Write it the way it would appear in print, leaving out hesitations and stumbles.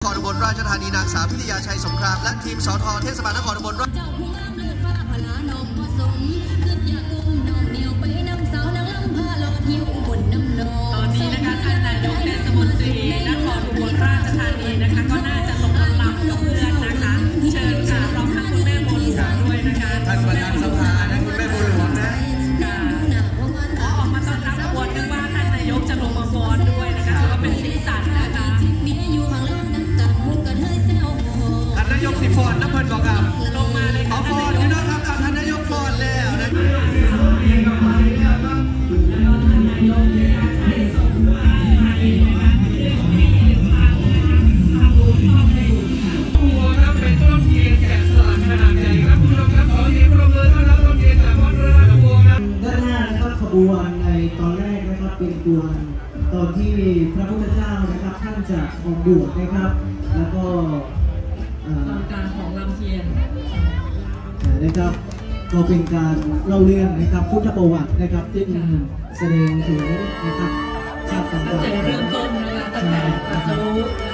รอุบลราชธานีนางสาวพิทยาชัยสงครามและทีมสทเทศบาลนครอุบลราชตอนนี้นะคะท่านนายกเทศมนตรีนครอุบลราชธานีนะคะก็น่าจะลงลำกับเพื่อนนะคะเชิญค่ะรองทั้งคุณแม่บัวหลวงด้วยนะคะท่านประธานสภาและคุณแม่บัวหลวงนะออกมาต้อนรับขบวนนึกว่าท่านนายกจะลงมาฟ้อนด้วยนะคะถือว่าเป็นสีสันนะคะท่านนายกสิฟอนนะเพิ่นบอกครับลงมาเลยขอฟอนพี่น้องครับท่านนายกฟอนแล้วนะขบวนในตอนแรกนะครับเป็นขบวนตอนที่พระพุทธเจ้านะครับท่านจะออกบวชนะครับแล้วก็ตอนกลางของลำเทียนนะครับก็เป็นการเล่าเรื่องนะครับพุทธประวัตินะครับที่แสดงถึงนะครับชาติต่างๆตั้งแต่เริ่มต้นนะคะตั้งแต่ตรัสรู้